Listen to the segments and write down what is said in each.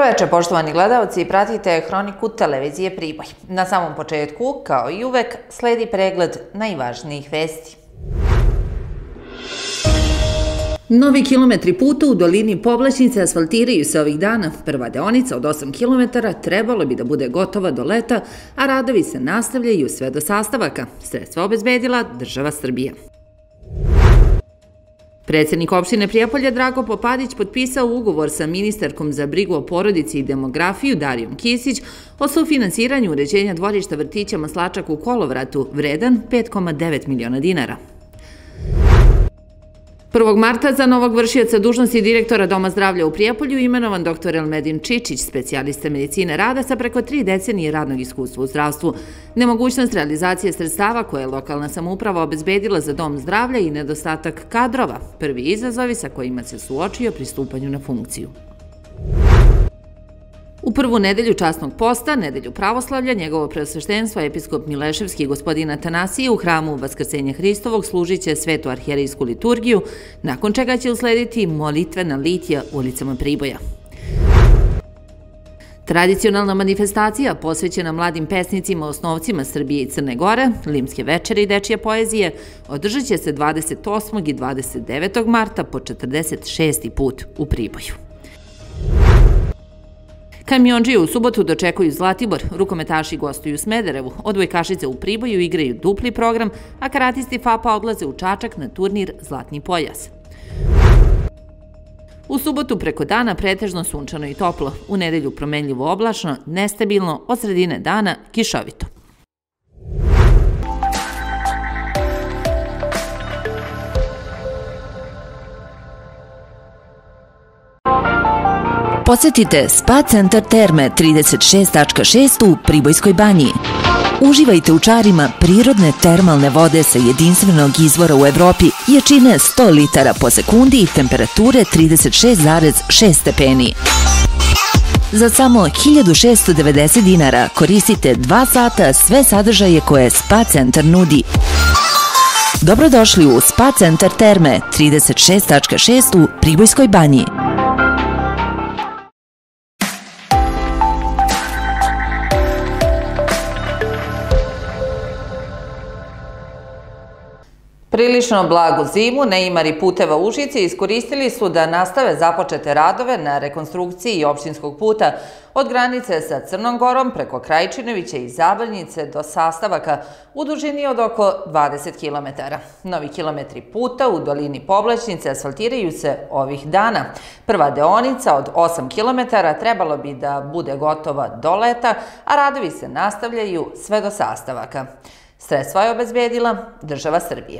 Dobroveče, poštovani gledalci, pratite Hroniku televizije Priboj. Na samom početku, kao i uvek, sledi pregled najvažnijih vesti. Novi kilometri puta u dolini Povlačnice asfaltiraju se ovih dana. Prva deonica od 8 km trebalo bi da bude gotova do leta, a radovi se nastavljaju sve do sastavaka. Sredstva obezbedila država Srbija. Predsednik opštine Prijepolje Drago Popadić potpisao ugovor sa ministarkom za brigu o porodici i demografiju Darijom Kisić o sufinansiranju uređenja dvorišta vrtića Maslačak u Kolovratu, vredan 5,9 miliona dinara. 1. marta za novog vršioca dužnosti direktora Doma zdravlja u Prijepolju imenovan dr. Elmedin Čičić, specijalista medicine rada sa preko 3 decenije radnog iskustva u zdravstvu. Nemogućnost realizacije sredstava koje je lokalna samouprava obezbedila za Dom zdravlja i nedostatak kadrova, prvi izazovi sa kojima se suočio pri stupanju na funkciju. U prvu nedelju časnog posta, nedelju pravoslavlja, njegovo preosveštenstvo episkop Mileševski gospodin Atanasije u hramu Vaskrsenja Hristovog služit će svetu arhijerejsku liturgiju, nakon čega će uslediti molitvena litija ulicama Priboja. Tradicionalna manifestacija posvećena mladim pesnicima osnovcima Srbije i Crne Gore, Limske večere i dečija poezije, održat će se 28. i 29. marta po 46. put u Priboju. Kamiondžije u subotu dočekuju Zlatibor, rukometaši gostuju u Smederevu, odbojkašice u Priboju igraju dupli program, a karatisti FAPA odlaze u Čačak na turnir Zlatni pojas. U subotu preko dana pretežno sunčano i toplo, u nedelju promenljivo oblačno, nestabilno, od sredine dana kišovito. Posetite Spa centar Terme 36.6 u Pribojskoj banji. Uživajte u čarima prirodne termalne vode sa jedinstvenog izvora u Evropi, jačine 100 litara po sekundi i temperature 36,6 stepeni. Za samo 1.690 dinara koristite 2 sata sve sadržaje koje Spa centar nudi. Dobrodošli u Spa centar Terme 36.6 u Pribojskoj banji. Prilično blagu zimu neimari puteva Užice iskoristili su da nastave započete radove na rekonstrukciji opštinskog puta od granice sa Crnom Gorom preko Krajčinovića i Zabrnjice do sastavaka u dužini od oko 20 km. Novi kilometri puta u dolini Povlačnice asfaltiraju se ovih dana. Prva deonica od 8 km trebalo bi da bude gotova do leta, a radovi se nastavljaju sve do sastavaka. Sredstva je obezbedila država Srbija.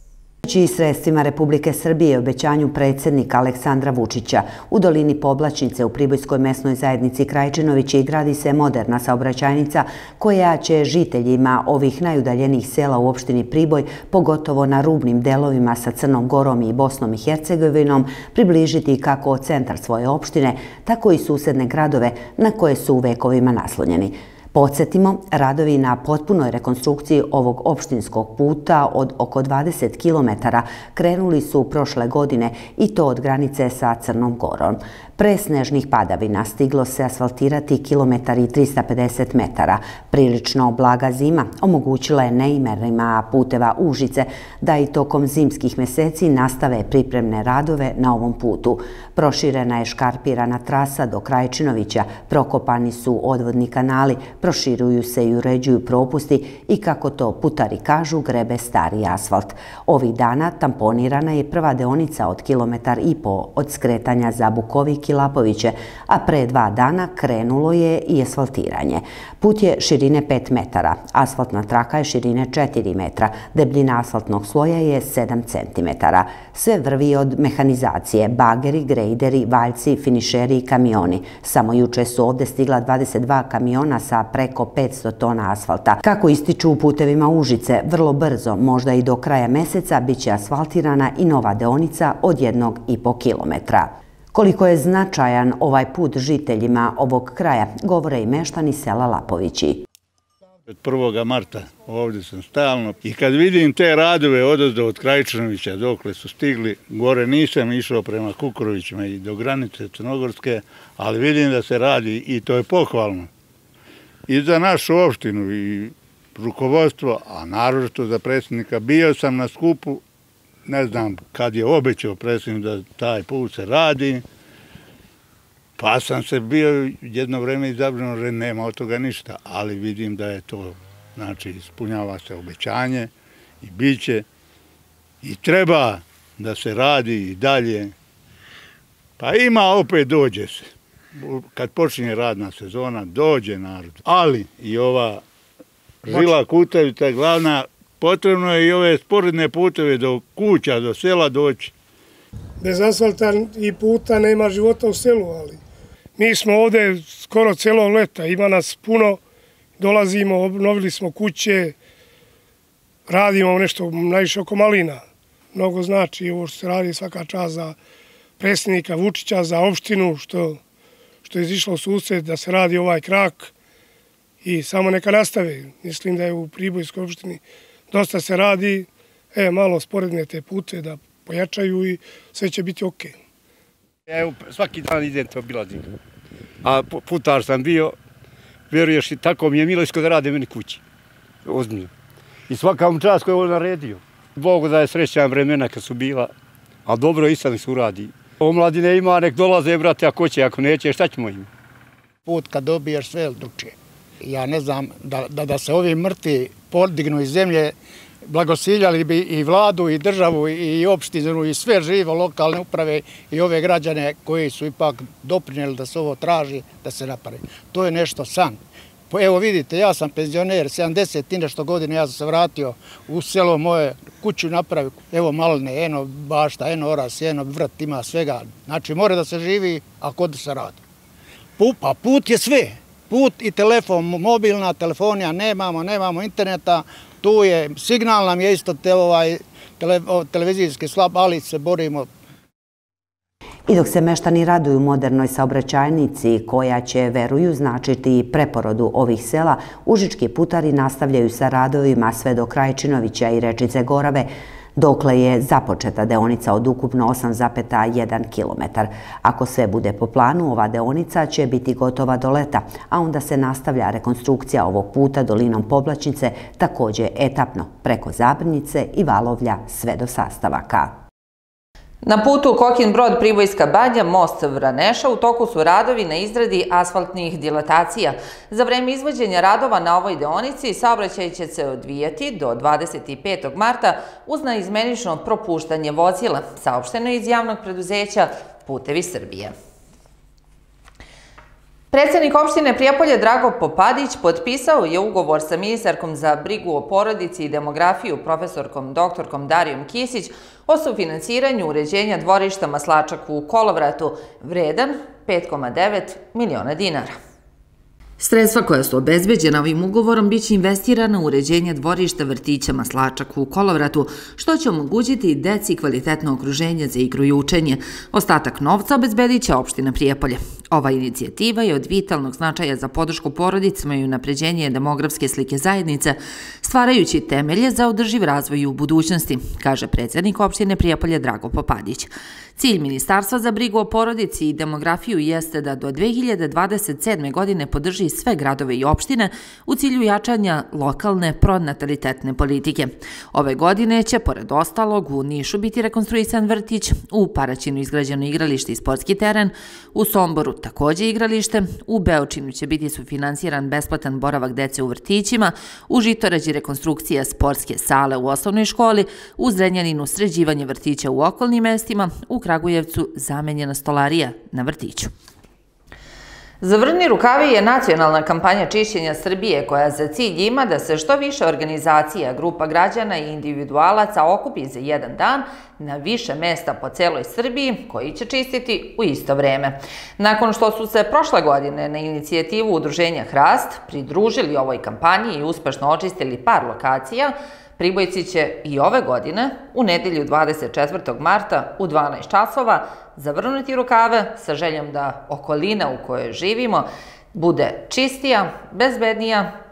Sredstvima Republike Srbije i obećanju predsjednika Aleksandra Vučića u dolini Povlačnice u Pribojskoj mesnoj zajednici Krajčinovići gradi se moderna saobraćajnica koja će žiteljima ovih najudaljenijih sela u opštini Priboj, pogotovo na rubnim delovima sa Crnom Gorom i Bosnom i Hercegovinom, približiti kako centar svoje opštine, tako i susedne gradove na koje su vekovima naslonjeni. Podsjetimo, radovi na potpunoj rekonstrukciji ovog opštinskog puta od oko 20 km krenuli su prošle godine i to od granice sa Crnom Gorom. Pre snežnih padavina stiglo se asfaltirati kilometar i 350 metara. Prilično blaga zima omogućila je neimerima puteva Užice da i tokom zimskih meseci nastave pripremne radove na ovom putu. Proširena je škarpirana trasa do Krajčinovića, prokopani su odvodni kanali, proširuju se i uređuju propusti i, kako to putari kažu, grebe stari asfalt. Ovih dana tamponirana je prva deonica od 1,5 kilometra od skretanja za Bukovik i Lapoviće, a pre 2 dana krenulo je i asfaltiranje. Put je širine 5 metara, asfaltna traka je širine 4 metra, debljina asfaltnog sloja je 7 centimetara. Sve vrvi od mehanizacije, bageri, grejderi, valjci, finišeri i kamioni. Samo juče su ovde stigla 22 kamiona sa preko 500 tona asfalta. Kako ističu u putevima Užice, vrlo brzo, možda i do kraja meseca, biće asfaltirana i nova deonica od 1,5 kilometra. Koliko je značajan ovaj put žiteljima ovog kraja, govore i meštani sela Lapovići. Od 1. marta ovdje sam stalno i kad vidim te radove odozdo od Krajčinovića dokle su stigli, gore nisam išao prema Kukurovićima i do granice Crnogorske, ali vidim da se radi i to je pohvalno. I za našu opštinu i rukovodstvo, a naročito za predsjednika, bio sam na skupu, ne znam kad je obećao predsjednik da taj put se radi, pa sam se bio jedno vreme izabrinuo, jer nema od toga ništa, ali vidim da je to, znači, ispunjava se obećanje i bit će i treba da se radi i dalje. Pa ima, opet dođe se. Kad počinje radna sezona, dođe narod. Ali i ova žila kucavica glavna, potrebno je i ove sporedne puteve do kuća, do sela doći. Bez asfalta i puta nema života u selu, ali mi smo ovde skoro celo leta, ima nas puno, dolazimo, obnovili smo kuće, radimo nešto najviše oko malina. Mnogo znači ovo što se radi, svaka čast za predsjednika Vučića, za opštinu, što je izišlo u susret da se radi ovaj krak i samo neka nastave. Mislim da je u Pribojskoj opštini dosta se radi, malo sporedne te pute da pojačaju i sve će biti okej. Evo, svaki dan idem to obilazim. A putar sam bio, vjeruješ, i tako mi je Milojsko da rade meni kući. Ozbiljno. I svaka mu čast koja je ovo naredio. Bogu da je srećan vremena kad su bila, a dobro i sad se uradi. Omladine ima, nek dolaze, brate, ako će, ako neće, šta ćemo im? Put kad dobiješ sve drugčije. Ja ne znam da se ovi mrtvi podignu iz zemlje, blagosiljali bi i vladu, i državu, i opštinu, i sve živo, lokalne uprave i ove građane koji su ipak doprinijeli da se ovo traži, da se napravi. To je nešto san. Evo vidite, ja sam penzioner, 70 i nešto godina, ja sam se vratio u selo moje, kuću napravio, evo maline, eno bašta, eno oras, eno vrt, ima svega. Znači, mora da se živi, a kod da se radi. Pa put je sve. Put i telefon, mobilna telefonija, nemamo interneta, tu je, signal nam je isto televizijski slab, ali se borimo. I dok se meštani raduju modernoj saobraćajnici koja će, veruju, značiti preporodu ovih sela, užički putari nastavljaju sa radovima sve do Krajčinovića i Rečice Gorave, dokle je započeta deonica od ukupno 8,1 km. Ako sve bude po planu, ova deonica će biti gotova do leta, a onda se nastavlja rekonstrukcija ovog puta dolinom Poblačnice, također etapno, preko Zabrnjice i Valovlja sve do Sastavaka. Na putu Kokin Brod – Pribojska Banja, most Vraneša, u toku su radovi na izradi asfaltnih dilatacija. Za vreme izvođenja radova na ovoj deonici saobraćaj će se odvijati do 25. marta uz naizmenično propuštanje vozila, saopšteno iz javnog preduzeća Putevi Srbije. Predsjednik opštine Prijepolje Drago Popadić potpisao je ugovor sa ministarkom za brigu o porodici i demografiju profesorkom doktorkom Darijom Kisić o sufinansiranju uređenja dvorišta Maslačak u Kolovratu, vredan 5,9 miliona dinara. Sredstva koja su obezbeđena ovim ugovorom biće investirana u uređenje dvorišta vrtića Maslačak u Kolovratu, što će omogućiti deci kvalitetno okruženje za igru i učenje. Ostatak novca obezbedit će opština Prijepolje. Ova inicijativa je od vitalnog značaja za podršku porodicama i unapređenje demografske slike zajednice, stvarajući temelje za održiv razvoj u budućnosti, kaže predsjednik opštine Prijepolje Drago Popadić. Cilj Ministarstva za brigu o porodici i demografiju jeste da do 2027. godine podrži sve gradove i opštine u cilju jačanja lokalne pronatalitetne politike. Ove godine će, pored ostalog, u Nišu biti rekonstruisan vrtić, u Paraćinu izgrađeno igralište i sportski teren, u Somboru također igralište, u Beočinu će biti sufinansiran besplatan boravak dece u vrtićima, u Žitorađi rekonstrukcija sportske sale u osnovnoj školi, u Zrenjaninu sređivanje vrtića u okolnim mestima, u Kragujevcu zamenjena stolarija na vrtiću. Zavrni rukavi je nacionalna kampanja čišćenja Srbije koja za cilj ima da se što više organizacija, grupa građana i individualaca okupi za jedan dan na više mesta po celoj Srbiji koji će čistiti u isto vreme. Nakon što su se prošle godine na inicijativu Udruženja Hrast pridružili ovoj kampanji i uspešno očistili par lokacija, Pribojci će i ove godine, u nedelju 24. marta u 12 časova, zavrnuti rukave sa željom da okolina u kojoj živimo bude čistija, bezbednija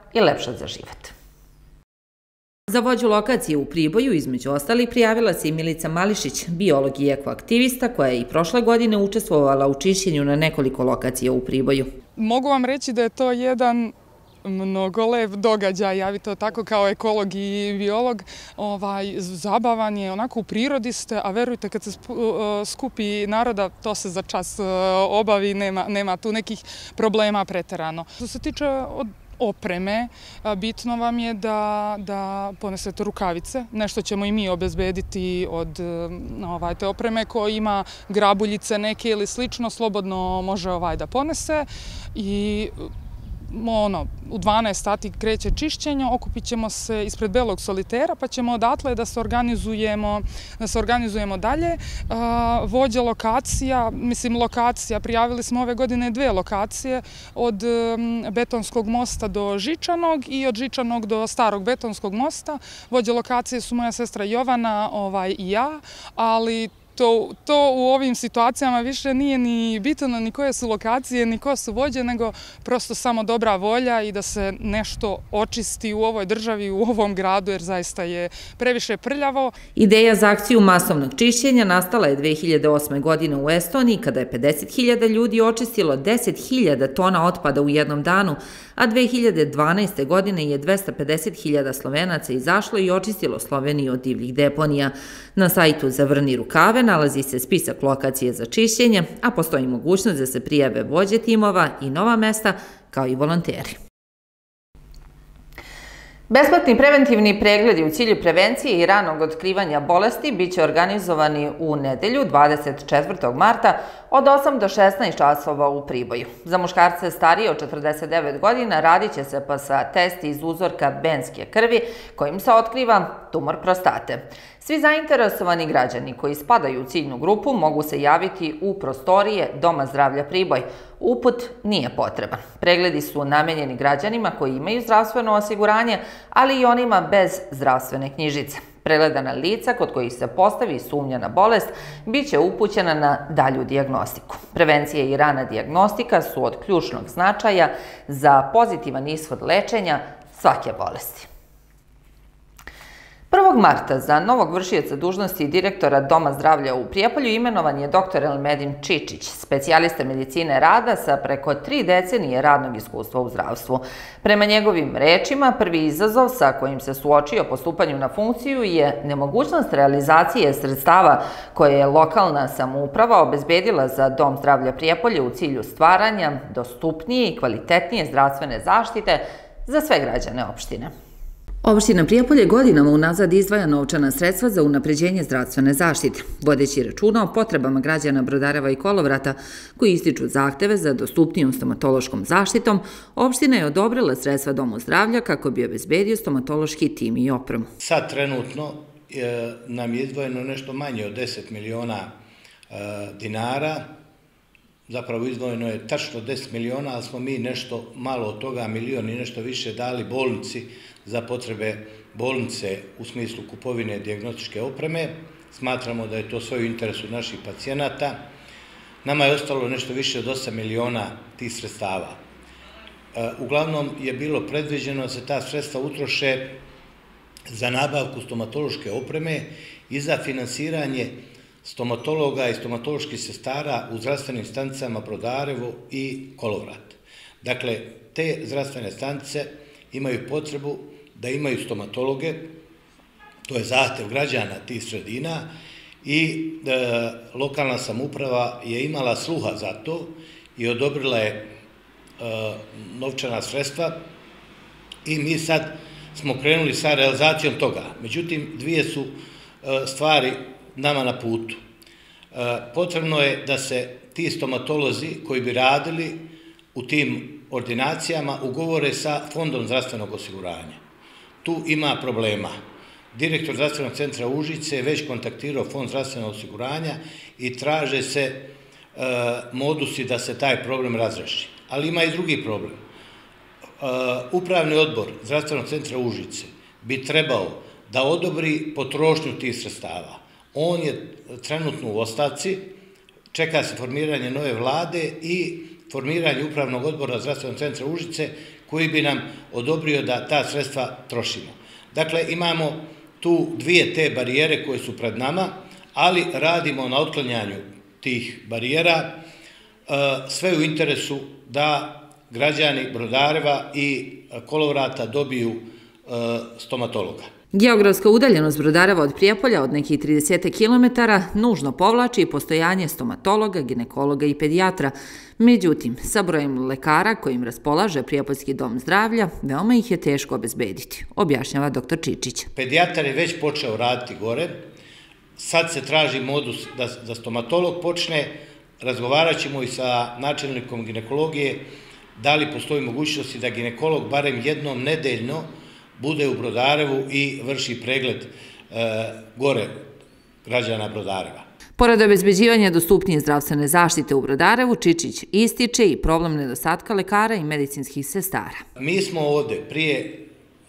i lepša za život. Za vođu lokacije u Priboju, između ostalih, prijavila se i Milica Mališić, biolog i ekoaktivista koja je i prošle godine učestvovala u čišćenju na nekoliko lokacija u Priboju. Mogu vam reći da je to jedan mnogo lep događaj, ja bi to tako kao ekolog i biolog, zabavan je, onako u prirodi ste, a verujte kad se skupi naroda, to se za čas obavi, nema tu nekih problema preterano. Što se tiče opreme, bitno vam je da ponesete rukavice. Nešto ćemo i mi obezbediti od te opreme koja ima grabuljice neke ili slično, slobodno može da ponese i u 12 sati kreće čišćenje, okupit ćemo se ispred Belog solitera, pa ćemo odatle da se organizujemo dalje. Vođa lokacija, prijavili smo ove godine 2 lokacije, od Betonskog mosta do Žičanog i od Žičanog do Starog Betonskog mosta. Vođa lokacije su moja sestra Jovana i ja, ali to u ovim situacijama više nije ni bitno ni koje su lokacije, ni ko su vođe, nego prosto samo dobra volja i da se nešto očisti u ovoj državi, u ovom gradu, jer zaista je previše prljavo. Ideja za akciju masovnog čišćenja nastala je 2008. godine u Estoniji, kada je 50.000 ljudi očistilo 10.000 tona otpada u jednom danu, a 2012. godine je 250.000 Slovenaca izašlo i očistilo Sloveniju od divljih deponija. Na sajtu Zavrni rukave nalazi se spisak lokacije za čišćenje, a postoji mogućnost da se prijave vođe timova i nova mesta, kao i volonteri. Besplatni preventivni pregledi u cilju prevencije i ranog otkrivanja bolesti biće organizovani u nedelju 24. marta od 8 do 16 časova u Priboju. Za muškarce starije od 49 godina radit će se sa testi iz uzorka benske krvi kojim se otkriva tumor prostate. Svi zainteresovani građani koji spadaju u ciljnu grupu mogu se javiti u prostorije Doma zdravlja Priboj. Uput nije potreban. Pregledi su namenjeni građanima koji imaju zdravstveno osiguranje, ali i onima bez zdravstvene knjižice. Pregledana lica kod kojih se postavi sumnja na bolest biće upućena na dalju dijagnostiku. Prevencija i rana dijagnostika su od ključnog značaja za pozitivan ishod lečenja svake bolesti. 1. marta za novog vršioca dužnosti direktora Doma zdravlja u Prijepolju imenovan je dr. Elmedin Čičić, specijalista medicine rada sa preko 3 decenije radnog iskustva u zdravstvu. Prema njegovim rečima, prvi izazov sa kojim se suočio po stupanju na funkciju je nemogućnost realizacije sredstava koje je lokalna samouprava obezbedila za Dom zdravlja Prijepolje u cilju stvaranja dostupnije i kvalitetnije zdravstvene zaštite za sve građane opštine. Opština Prijepolje godinama unazad izdvaja novčana sredstva za unapređenje zdravstvene zaštite, vodeći računa o potrebama građana Brodareva i Kolovrata koji ističu zahteve za dostupnijom stomatološkom zaštitom. Opština je odobrila sredstva Domu zdravlja kako bi obezbedio stomatološki tim i opremu. Sad trenutno nam je izdvojeno nešto manje od 10 miliona dinara. Zapravo izdvojeno je tačno 10 miliona, ali smo mi nešto malo od toga, milion i nešto više dali bolnici za potrebe bolnice u smislu kupovine dijagnostičke opreme. Smatramo da je to sve u interesu naših pacijenata. Nama je ostalo nešto više od 8 miliona tih sredstava. Uglavnom je bilo predviđeno da se ta sredstva utroše za nabavku stomatološke opreme i za finansiranje stomatologa i stomatoloških sestara u zdravstvenim stanicama Brodarevo i Kolovrat. Dakle, te zdravstvene stanice imaju potrebu da imaju stomatologe, to je zahtev građana tih sredina i lokalna samouprava je imala sluha za to i odobrila je novčana sredstva i mi sad smo krenuli sa realizacijom toga. Međutim, dvije su stvari nama na putu. Potrebno je da se ti stomatolozi koji bi radili u tim ordinacijama ugovore sa Fondom zdravstvenog osiguranja. Tu ima problema. Direktor zdravstvenog centra Užice je već kontaktirao Fond zdravstvenog osiguranja i traže se modusi da se taj problem razreši. Ali ima i drugi problem. Upravni odbor zdravstvenog centra Užice bi trebao da odobri potrošnju tih sredstava. On je trenutno u ostavci, čeka se formiranje nove vlade i formiranje upravnog odbora zdravstvenog centra Užice koji bi nam odobrio da ta sredstva trošimo. Dakle, imamo tu dvije te barijere koje su pred nama, ali radimo na otklanjanju tih barijera, sve u interesu da građani Brodareva i Kolovrata dobiju stomatologa. Geografska udaljenost Brodareva od Prijepolja od nekih 30 km nužno povlači postojanje stomatologa, ginekologa i pedijatra. Međutim, sa brojem lekara kojim raspolaže Prijepoljski dom zdravlja, veoma ih je teško obezbediti, objašnjava dr. Čičić. Pedijatar je već počeo raditi gore, sad se traži modus da stomatolog počne, razgovarat ćemo i sa načelnikom ginekologije, da li postoji mogućnosti da ginekolog barem jednom nedeljno bude u Brodarevu i vrši pregled gore građana Brodareva. Pored obezbeđivanja dostupnije zdravstvene zaštite u Brodarevu, Čičić ističe i problem nedostatka lekara i medicinskih sestara. Mi smo ovde prije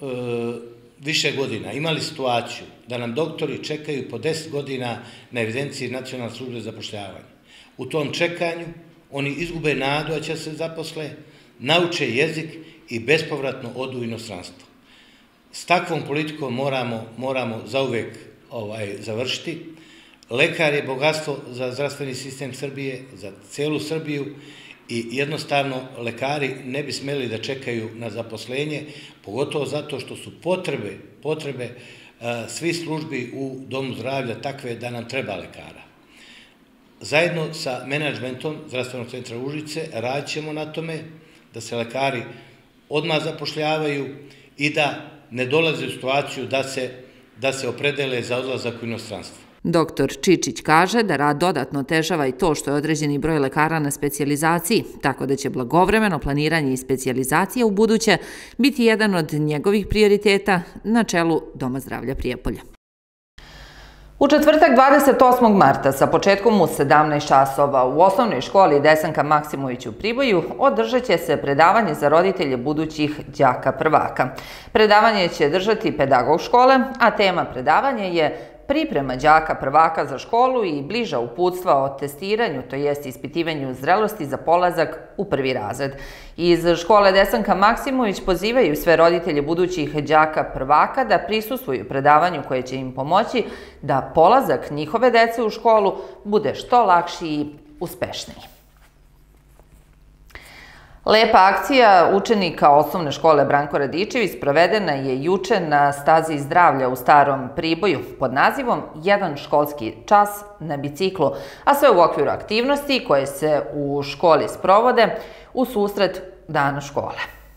više godina imali situaciju da nam doktori čekaju po 10 godina na evidenciji Nacionalne službe za zapošljavanje. U tom čekanju oni izgube nadu da će se zaposle, nauče jezik i bespovratno odu u inostranstvo. S takvom politikom moramo zauvek završiti. Lekar je bogatstvo za zdravstveni sistem Srbije, za celu Srbiju i jednostavno lekari ne bi smeli da čekaju na zaposlenje, pogotovo zato što su potrebe svih službi u domu zdravlja takve da nam treba lekara. Zajedno sa menadžmentom Zdravstvenog centra Užice radit ćemo na tome da se lekari odmah zapošljavaju i da ne dolaze u situaciju da se opredele za odlazak u inostranstvo. Dr. Čičić kaže da rad dodatno otežava i to što je određeni broj lekara na specijalizaciji, tako da će blagovremeno planiranje i specijalizacija u buduće biti jedan od njegovih prioriteta na čelu Doma zdravlja Prijepolja. U četvrtak 28. marta sa početkom u 17 časova u osnovnoj školi Desanka Maksimović u Priboju održat će se predavanje za roditelje budućih đaka prvaka. Predavanje će držati pedagog škole, a tema predavanja je priprema đaka prvaka za školu i bliža uputstva o testiranju, to jest ispitivanju zrelosti za polazak u prvi razred. Iz škole Desanka Maksimović pozivaju sve roditelje budućih đaka prvaka da prisustvuju predavanju koje će im pomoći da polazak njihove dece u školu bude što lakši i uspešniji. Lepa akcija učenika osnovne škole Branko Radičević sprovedena je juče na stazi zdravlja u Starom Priboju pod nazivom Jedan školski čas na biciklu, a sve u okviru aktivnosti koje se u školi sprovode u susret Dana škole.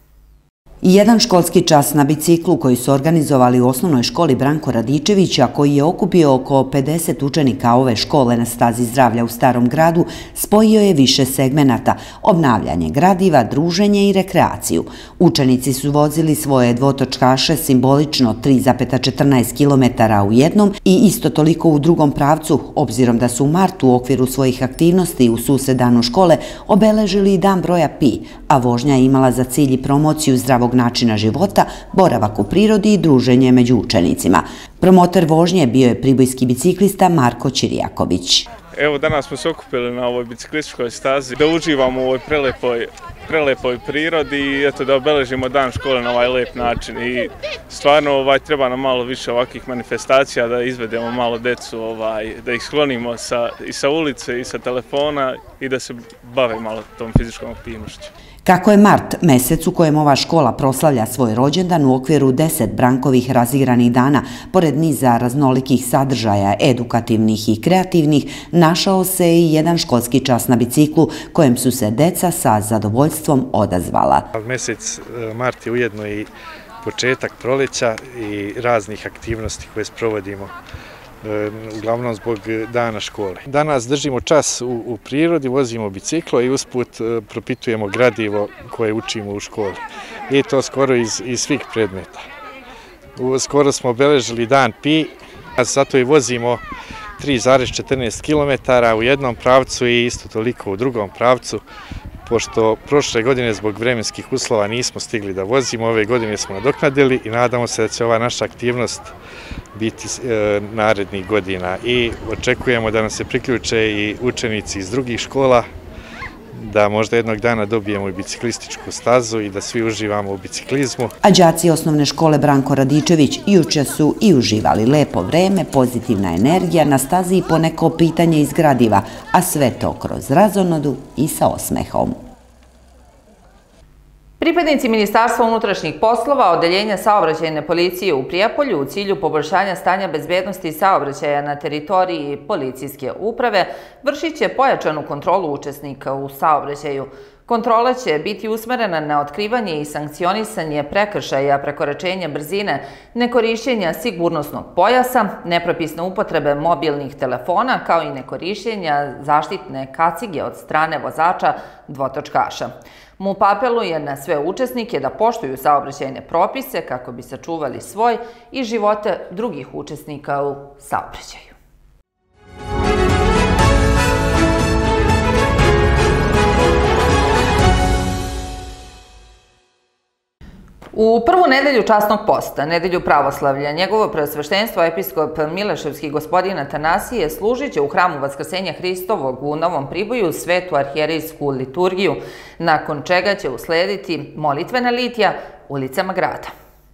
Jedan školski čas na biciklu koji su organizovali u osnovnoj školi Branko Radičevića, koji je okupio oko 50 učenika ove škole na stazi zdravlja u Starom gradu, spojio je više segmenata: obnavljanje gradiva, druženje i rekreaciju. Učenici su vozili svoje dvotočkaše simbolično 3,14 km u jednom i isto toliko u drugom pravcu, obzirom da su u martu u okviru svojih aktivnosti u susret Danu škole obeležili dan broja pi, a vožnja je imala za cilj i promociju zdravog načina života, boravak u prirodi i druženje među učenicima. Promoter vožnje bio je pribojski biciklista Marko Ćirijaković. Evo, danas smo se okupili na ovoj biciklističkoj stazi da uživamo u ovoj prelepoj prirodi i eto da obeležimo dan škole na ovaj lep način. I stvarno treba nam malo više ovakvih manifestacija da izvedemo malo decu, da ih sklonimo i sa ulice i sa telefona i da se bave malo tom fizičkom aktivnošću. Kako je mart mesec u kojem ova škola proslavlja svoj rođendan u okviru 10 Brankovih razigranih dana, pored niza raznolikih sadržaja, edukativnih i kreativnih, našao se i jedan školski čas na biciklu kojem su se deca sa zadovoljstvom odazvala. Mesec mart je ujedno i početak proleća i raznih aktivnosti koje sprovodimo, uglavnom zbog dana škole. Danas držimo čas u prirodi, vozimo biciklo i usput propitujemo gradivo koje učimo u školi. I to skoro iz svih predmeta. Skoro smo obeležili dan pi, a zato i vozimo 3,14 km u jednom pravcu i isto toliko u drugom pravcu, pošto prošle godine zbog vremenskih uslova nismo stigli da vozimo, ove godine smo nadoknadili i nadamo se da će ova naša aktivnost biti narednih godina i očekujemo da nam se priključe i učenici iz drugih škola da možda jednog dana dobijemo i biciklističku stazu i da svi uživamo u biciklizmu. A đaci osnovne škole Branko Radičević juče su i uživali lepo vreme, pozitivna energija na stazi i poneko pitanje iz gradiva, a sve to kroz razonodu i sa osmehom. Pripadnici Ministarstva unutrašnjih poslova, Odeljenja saobraćajne policije u Prijepolju u cilju poboljšanja stanja bezbednosti saobraćaja na teritoriji policijske uprave vršit će pojačanu kontrolu učesnika u saobraćaju. Kontrola će biti usmerena na otkrivanje i sankcionisanje prekršaja prekoračenja brzine, nekorišćenja sigurnosnog pojasa, nepropisne upotrebe mobilnih telefona, kao i nekorišćenja zaštitne kacige od strane vozača dvotočkaša. MUP apeluje na sve učesnike da poštuju saobraćajne propise kako bi sačuvali svoj i živote drugih učesnika u saobraćaju. U prvu nedelju časnog posta, nedelju pravoslavlja, njegovo preosveštenstvo episkop Mileševski gospodin Atanasije služit će u hramu Vaskrsenja Hristovog u Novom Priboju svetu arhijerejsku liturgiju, nakon čega će uslediti molitvena litija ulicama grada.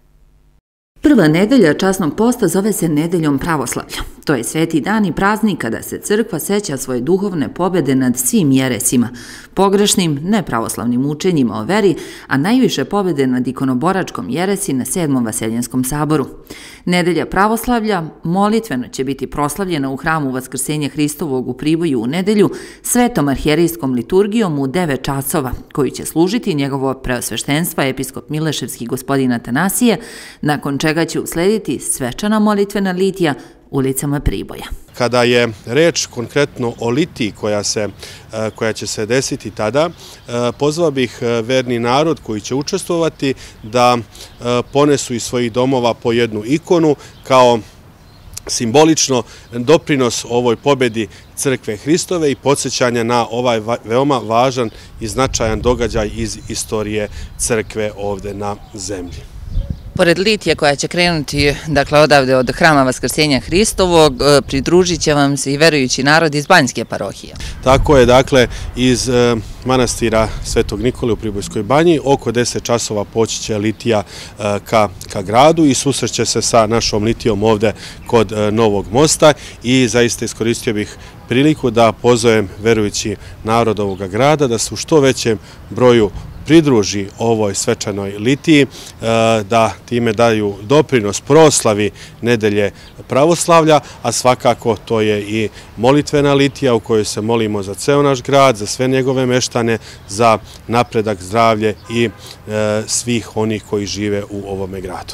Prva nedelja časnog posta zove se nedeljom pravoslavlja. To je sveti dan i praznik kada se crkva seća svoje duhovne pobjede nad svim jeresima, pogrešnim, nepravoslavnim učenjima o veri, a najviše pobjede nad ikonoboračkom jeresi na 7. Vaseljenskom saboru. Nedelja pravoslavlja molitveno će biti proslavljena u hramu Vaskrsenja Hristovog u Priboju u nedelju svetom arhijerejskom liturgijom u 9 časova, koju će služiti njegovo preosveštenstva episkop Mileševski gospodin Atanasije, nakon čega će uslediti svečana molitvena litija ulicama Priboja. Kada je reč konkretno o litiji koja će se desiti tada, pozvao bih verni narod koji će učestvovati da ponesu iz svojih domova po jednu ikonu kao simbolično doprinos ovoj pobjedi Crkve Hristove i podsjećanja na ovaj veoma važan i značajan događaj iz istorije Crkve ovde na zemlji. Pored litije koja će krenuti odavde od hrama Vaskrsenja Hristovog, pridružit će vam se i verujući narod iz Banjske parohije. Tako je, iz manastira Svetog Nikole u Pribojskoj banji oko 10 časova poći će litija ka gradu i susreće se sa našom litijom ovde kod Novog mosta i zaista iskoristio bih priliku da pozovem verujući narod ovoga grada da se u što većem broju pridruži ovoj svečanoj litiji, da time daju doprinos proslavi nedelje pravoslavlja, a svakako to je i molitvena litija u kojoj se molimo za ceo naš grad, za sve njegove meštane, za napredak, zdravlje i svih onih koji žive u ovome gradu.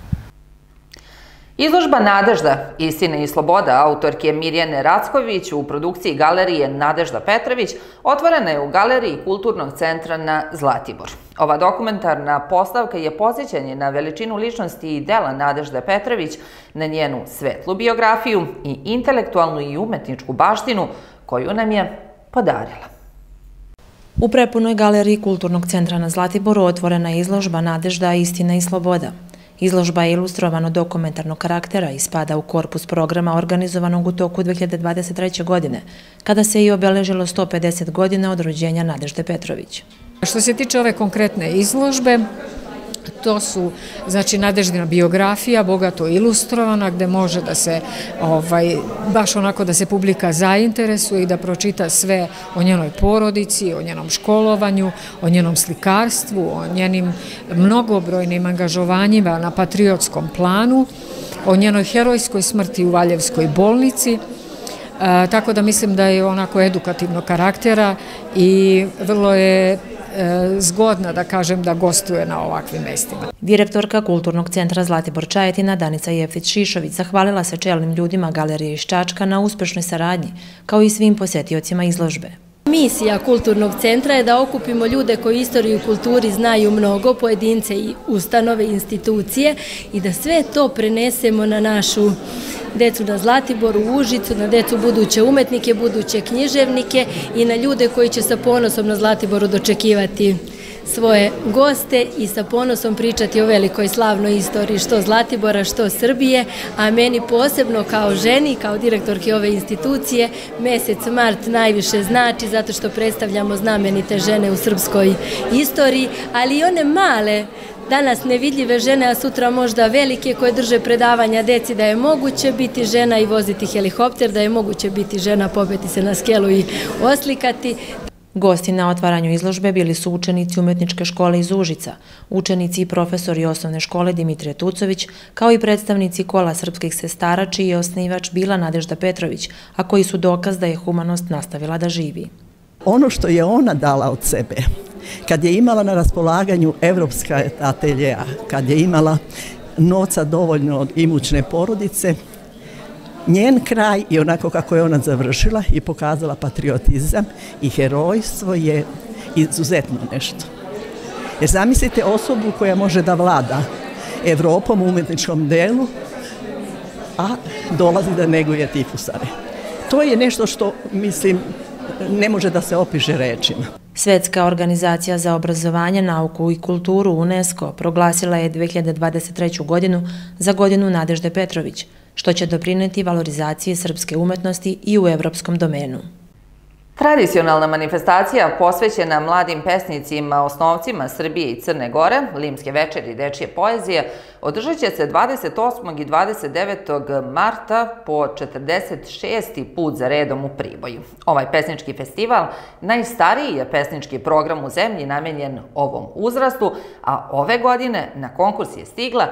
Izložba Nadežda, Istina i sloboda autorke Mirjane Racković u produkciji galerije Nadežda Petrović otvorena je u galeriji Kulturnog centra na Zlatibor. Ova dokumentarna postavka je podsjećanje na veličinu ličnosti i dela Nadežde Petrović, na njenu svetlu biografiju i intelektualnu i umetničku baštinu koju nam je podarila. U prepunoj galeriji Kulturnog centra na Zlatiboru otvorena je izložba Nadežda, Istina i sloboda. Izložba je ilustrovano dokumentarnog karaktera i spada u korpus programa organizovanog u toku 2023. godine, kada se i obeležilo 150 godina od rođenja Nadežde Petrović. Što se tiče ove konkretne izložbe, to su, Nadeždina biografija, bogato ilustrovana, gde može da se, baš onako da se publika zainteresuje i da pročita sve o njenoj porodici, o njenom školovanju, o njenom slikarstvu, o njenim mnogobrojnim angažovanjima na patriotskom planu, o njenoj herojskoj smrti u Valjevskoj bolnici, tako da mislim da je onako edukativnog karaktera i vrlo je zgodna, da kažem, da gostuje na ovakvim mestima. Direktorka Kulturnog centra Zlatibor Čajetina Danica Jeftić-Šišović zahvalila se čelnim ljudima galerije iz Čačka na uspešnoj saradnji, kao i svim posetiocima izložbe. Misija Kulturnog centra je da okupimo ljude koji istoriju i kulturi znaju mnogo, pojedince i ustanove, institucije, i da sve to prenesemo na našu decu na Zlatiboru, u Užicu, na decu buduće umetnike, buduće književnike i na ljude koji će sa ponosom na Zlatiboru dočekivati svoje goste i sa ponosom pričati o velikoj slavnoj istoriji što Zlatibora, što Srbije, a meni posebno kao ženi, kao direktorki ove institucije, mesec mart najviše znači zato što predstavljamo znamenite žene u srpskoj istoriji, ali i one male, danas nevidljive žene, a sutra možda velike, koje drže predavanja deci da je moguće biti žena i voziti helikopter, da je moguće biti žena, popeti se na skelu i oslikati. Gosti na otvaranju izložbe bili su učenici Umetničke škole iz Užica, učenici i profesori osnovne škole Dimitrije Tucović, kao i predstavnici kola srpskih sestara, čiji je osnivač bila Nadežda Petrović, a koji su dokaz da je humanost nastavila da živi. Ono što je ona dala od sebe, kad je imala na raspolaganju evropska ateljeja, kad je imala novca dovoljno od imućne porodice, njen kraj i onako kako je ona završila i pokazala patriotizam i herojstvo je izuzetno nešto. Jer zamislite osobu koja može da vlada Evropom u umetničkom delu, a dolazi da neguje tifusare. To je nešto što, mislim, ne može da se opiše rečima. Svetska organizacija za obrazovanje, nauku i kulturu UNESCO proglasila je 2023. godinu za godinu Nadežde Petrović, što će doprineti valorizaciji srpske umetnosti i u evropskom domenu. Tradicionalna manifestacija posvećena mladim pesnicima, osnovcima Srbije i Crne Gore, Limske večeri dečije poezije, održat će se 28. i 29. marta po 46. put za redom u Priboju. Ovaj pesnički festival najstariji je pesnički program u zemlji namenjen ovom uzrastu, a ove godine na konkurs je stigla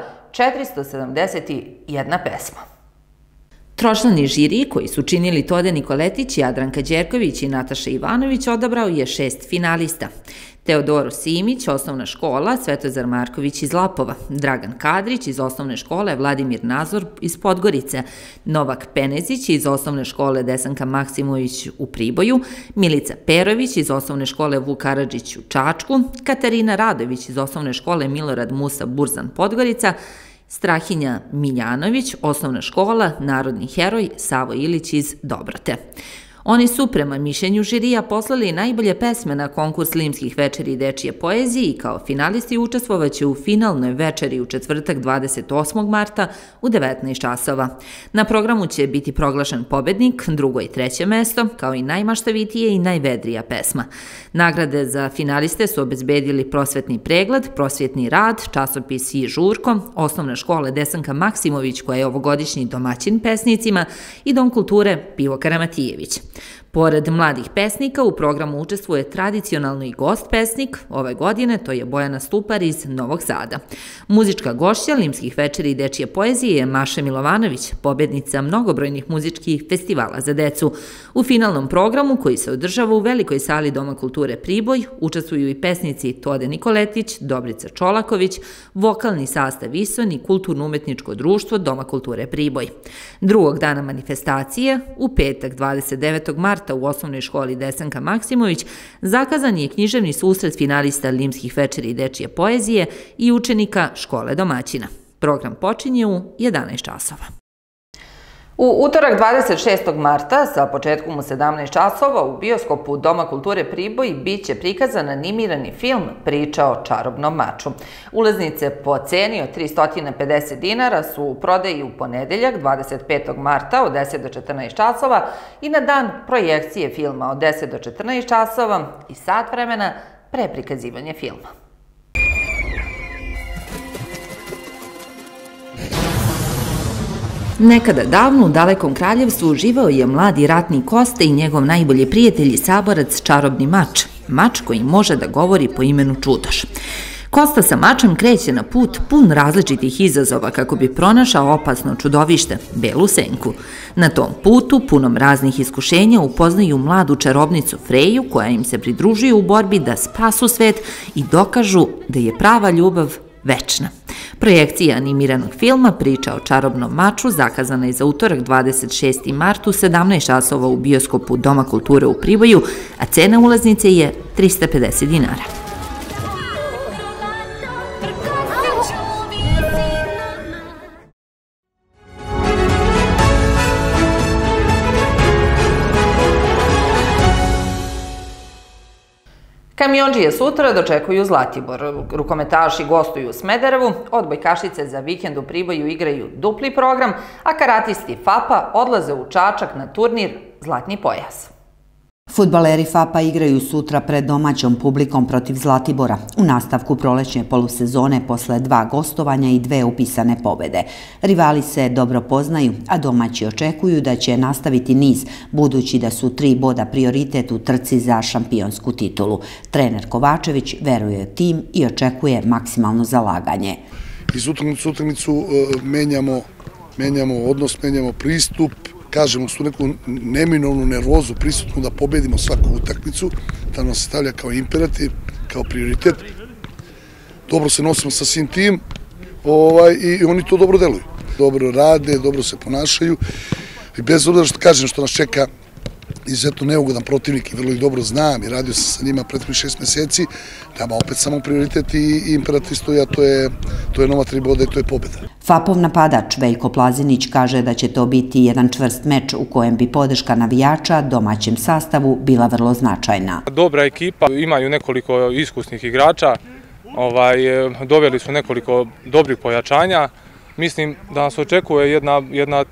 471 pesma. Tročlani žiri, koji su činili Tode Nikoletić, Jadranka Đerković i Nataša Ivanović, odabrao je 6 finalista. Teodoro Simić, osnovna škola Svetozar Marković iz Lapova, Dragan Kadrić iz osnovne škole Vladimir Nazor iz Podgorice, Novak Penezić iz osnovne škole Desanka Maksimović u Priboju, Milica Perović iz osnovne škole Vuk Karadžić u Čačku, Katarina Radović iz osnovne škole Milorad Musa Burzan Podgorica, Strahinja Miljanović, osnovna škola, narodni heroj Savo Ilić iz Dobrote. Oni su, prema mišljenju žirija, poslali najbolje pesme na konkurs Limskih večeri dečije poezije i kao finalisti učestvovaće u finalnoj večeri u četvrtak 28. marta u 19 časova. Na programu će biti proglašen pobednik, drugo i treće mesto, kao i najmaštavitije i najvedrija pesma. Nagrade za finaliste su obezbedili prosvetni pregled, prosvjetni rad, časopis i žurko, osnovne škole Desanka Maksimović, koja je ovogodišnji domaćin pesnicima, i Dom kulture Pivo Karamatijević. Pored mladih pesnika, u programu učestvuje tradicionalno i gost pesnik, ove godine to je Bojana Stupar iz Novog Sada. Muzička gošća Limskih večeri dečije poezije je Maša Milovanović, pobednica mnogobrojnih muzičkih festivala za decu. U finalnom programu, koji se održava u velikoj sali Doma kulture Priboj, učestvuju i pesnici Tode Nikoletić, Dobrica Čolaković, vokalni sastav Ison i kulturno-umetničko društvo Doma kulture Priboj. Drugog dana manifestacije, u petak 29. marta u osnovnoj školi Desanka Maksimović, zakazan je književni susret finalista Limskih večeri dečije poezije i učenika škole domaćina. Program počinje u 11 časova. U utorak 26. marta sa početkom u 17 časova u bioskopu Doma kulture Priboj biće prikazan animirani film Priča o čarobnom maču. Ulaznice po ceni od 350 dinara su u prodaji u ponedeljak 25. marta od 10 do 14 časova i na dan projekcije filma od 10 do 14 časova i sat vremena pre prikazivanja filma. Nekada davno u dalekom kraljevstvu živeo je mladi ratnik Kosta i njegov najbolji prijatelj i saborac čarobni mač, mač koji može da govori po imenu Čudoš. Kosta sa mačem kreće na put pun različitih izazova kako bi pronašao opasno čudovište, belu senku. Na tom putu, punom raznih iskušenja, upoznaju mladu čarobnicu Freju koja im se pridružuje u borbi da spasu svet i dokažu da je prava ljubav večna. Projekcija animiranog filma Priča o čarobnom maču zakazana je za utorak 26. mart u 17 časova u bioskopu Doma kulture u Priboju, a cena ulaznice je 350 dinara. Kamiondžije sutra dočekuju Zlatibor. Rukometaši gostuju u Smederevu, odbojkašice za vikend u Priboju igraju dupli program, a karatisti FAP-a odlaze u Čačak na turnir Zlatni pojas. Fudbaleri FAP-a igraju sutra pred domaćom publikom protiv Zlatibora u nastavku prolećne polusezone posle 2 gostovanja i 2 upisane pobede. Rivali se dobro poznaju, a domaći očekuju da će nastaviti niz, budući da su 3 boda prioritet u trci za šampionsku titulu. Trener Kovačević veruje u tim i očekuje maksimalno zalaganje. Iz utakmicu menjamo odnos, menjamo pristup, kažemo su neku neminovnu nervozu prisutnu da pobedimo svaku utakmicu, da nam se stavlja kao imperativ, kao prioritet. Dobro se nosimo sa svim tim i oni to dobro deluju. Dobro rade, dobro se ponašaju i bez obzira što kažem što nas čeka izuzetno neugodan protivnik i vrlo ih dobro znam i radio sam sa njima prethodnih 6 meseci, nama opet samo prioritet i imperativ stoji, a to je nova 3 boda i to je pobjeda. FAP-ov napadač Veljko Plazinić kaže da će to biti jedan čvrst meč u kojem bi podrška navijača domaćem sastavu bila vrlo značajna. Dobra ekipa, imaju nekoliko iskusnih igrača, doveli su nekoliko dobrih pojačanja. Mislim da nas očekuje jedna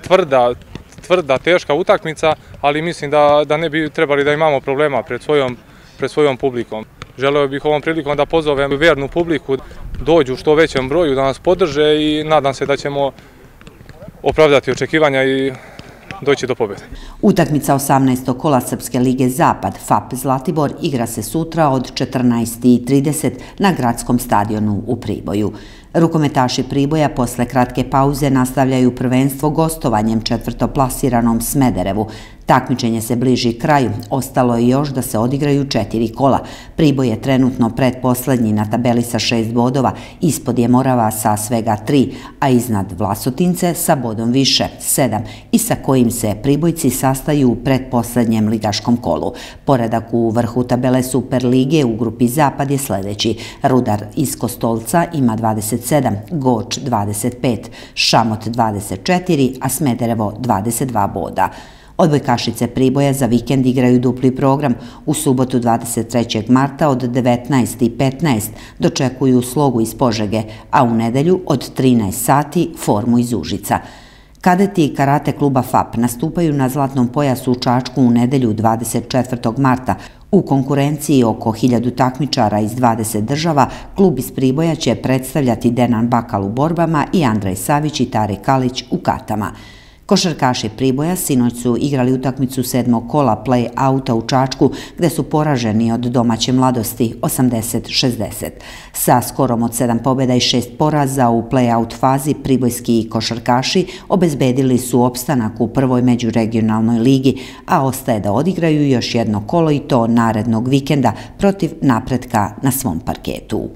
tvrda, teška utakmica, ali mislim da ne bi trebali da imamo problema pred svojom publikom. Želeo bih ovom prilikom da pozovem vernu publiku, dođu u što većem broju, da nas podrže i nadam se da ćemo opravdati očekivanja i doći do pobjede. Utakmica 18. kola Srpske lige Zapad FAP Zlatibor igra se sutra od 14:30 na gradskom stadionu u Priboju. Rukometaši Priboja posle kratke pauze nastavljaju prvenstvo gostovanjem četvrtoplasiranom Smederevu. Takmičenje se bliži kraju, ostalo je još da se odigraju 4 kola. Priboj je trenutno pretposlednji na tabeli sa 6 bodova, ispod je Morava sa svega 3, a iznad Vlasotince sa bodom više, 7, i sa kojim se Pribojci sastaju u pretposlednjem ligaškom kolu. Poredak u vrhu tabele Superlige u grupi Zapad je sledeći. Rudar iz Kostolca ima 27, Goč 25, Šamot 24, a Smederevo 22 boda. Odbojkašice Priboja za vikend igraju dupli program. U subotu 23. marta od 19:15 dočekuju Slogu iz Požege, a u nedelju od 13 sati Formu iz Užica. Kadeti karate kluba FAP nastupaju na Zlatnom pojasu u Čačku u nedelju 24. marta. U konkurenciji oko 1000 takmičara iz 20 država, klub iz Priboja će predstavljati Denan Bakal u borbama i Andrej Savić i Tare Kalić u katama. Košarkaši Priboja sinoć su igrali utakmicu 7. kola play-outa u Čačku, gde su poraženi od domaće mladosti 80-60. Sa skorom od 7 pobjeda i 6 poraza u play-out fazi pribojski košarkaši obezbedili su opstanak u prvoj međuregionalnoj ligi, a ostaje da odigraju još jedno kolo i to narednog vikenda protiv Napretka na svom parketu.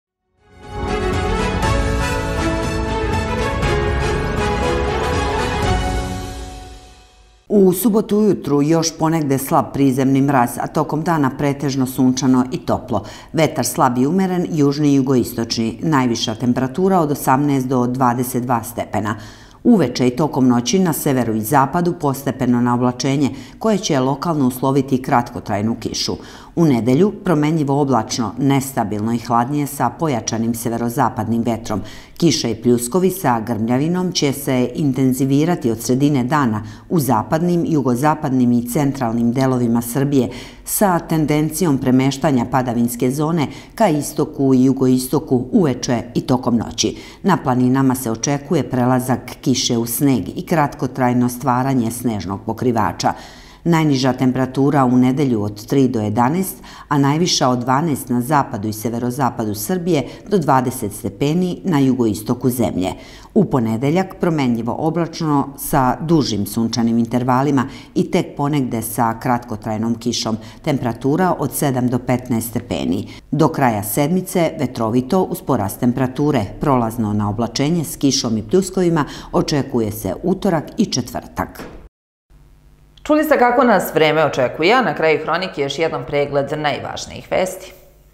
U subotu ujutru još ponegde slab prizemni mraz, a tokom dana pretežno sunčano i toplo. Vetar slab i umeren, južni i jugoistočni. Najviša temperatura od 18 do 22 stepena. Uveče i tokom noći na severu i zapadu postepeno na oblačenje, koje će lokalno usloviti kratkotrajnu kišu. U nedelju promenljivo oblačno, nestabilno i hladnije sa pojačanim severozapadnim vetrom. Kiša i pljuskovi sa grmljavinom će se intenzivirati od sredine dana u zapadnim, jugozapadnim i centralnim delovima Srbije sa tendencijom premeštanja padavinske zone ka istoku i jugoistoku uveče i tokom noći. Na planinama se očekuje prelazak kiše u sneg i kratkotrajno stvaranje snežnog pokrivača. Najniža temperatura u nedelju od 3 do 11, a najviša od 12 na zapadu i severozapadu Srbije do 20 stepeni na jugoistoku zemlje. U ponedeljak promenljivo oblačno sa dužim sunčanim intervalima i tek ponegde sa kratkotrajnom kišom, temperatura od 7 do 15 stepeni. Do kraja sedmice vetrovito uz porast temperature, prolazno na oblačenje s kišom i pljuskovima očekuje se utorak i četvrtak. Čuli ste kako nas vreme očekuje, a na kraju hronike još jedan pregled najvažnijih vesti.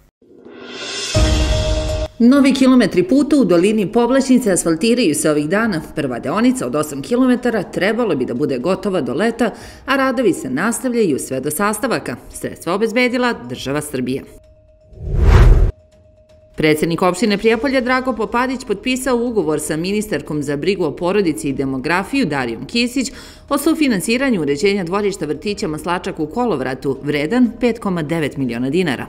Novi kilometri puta u dolini Povlačnice asfaltiraju se ovih dana. Prva deonica od 8 km trebalo bi da bude gotova do leta, a radovi se nastavljaju sve do sastavaka. Sredstva obezbedila država Srbija. Predsjednik opštine Prijepolje Drago Popadić potpisao ugovor sa ministarkom za brigu o porodici i demografiju Darijom Kisić o sufinansiranju uređenja dvorišta vrtića Maslačak u Kolovratu vredan 5,9 miliona dinara.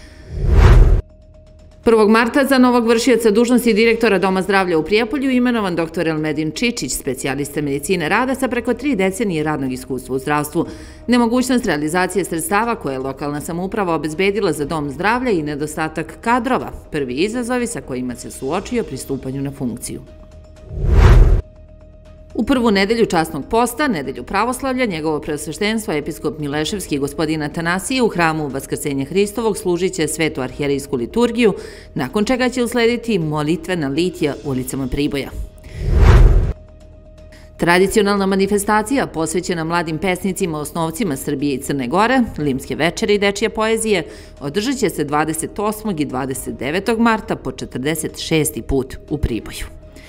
1. marta za novog vršioca dužnosti direktora Doma zdravlja u Prijepolju imenovan dr. Elmedin Čičić, specijalista medicine rada sa preko 3 decenije radnog iskustva u zdravstvu. Nemogućnost realizacije sredstava koje je lokalna samouprava obezbedila za Dom zdravlja i nedostatak kadrova, prvi izazovi sa kojima se suočio pri stupanju na funkciju. U prvu nedelju časnog posta, nedelju pravoslavlja, njegovo preosveštenstvo episkop Mileševski gospodin Atanasije u hramu Vaskrsenja Hristovog služit će svetu arhijerejsku liturgiju, nakon čega će uslediti molitvena litija ulicama Priboja. Tradicionalna manifestacija posvećena mladim pesnicima osnovcima Srbije i Crne Gore, limske večere i dečje poezije, održat će se 28. i 29. marta po 46. put u Priboju.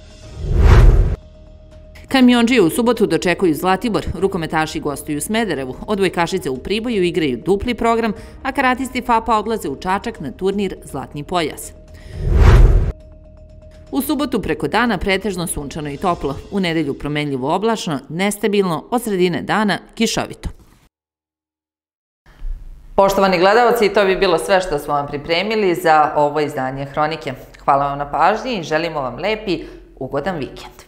Kamionđije u subotu dočekuju Zlatibor, rukometaši gostuju u Smederevu, odbojkašice u Priboju igraju dupli program, a karatisti FAPA odlaze u Čačak na turnir Zlatni pojas. U subotu preko dana pretežno sunčano i toplo, u nedelju promenljivo oblačno, nestabilno, od sredine dana kišovito. Poštovani gledalci, to bi bilo sve što smo vam pripremili za ovo izdanje Hronike. Hvala vam na pažnji i želimo vam lepi, ugodan vikend.